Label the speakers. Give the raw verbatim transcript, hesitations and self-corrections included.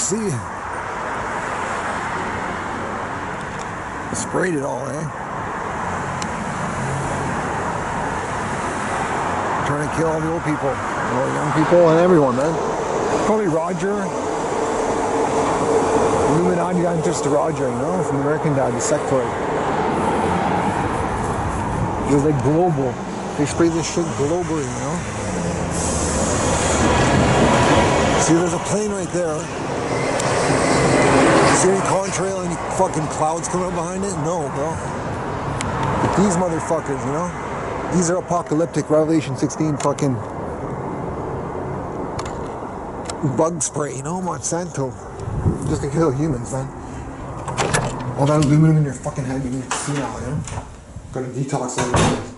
Speaker 1: see. Sprayed it all, eh? Trying to kill all the old people, all the young people, and everyone, man. Probably Roger. Illuminati got interest to Roger, you know, from the American dad, the sectoid. It was like global. They spray this shit globally, you know? See, there's a plane right there. See any contrail, any fucking clouds coming up behind it? No, bro. But these motherfuckers, you know? These are apocalyptic Revelation sixteen fucking bug spray, you know? Monsanto. Just to kill humans, man. All that aluminum in your fucking head, you need to see now, you know? Gotta detox all your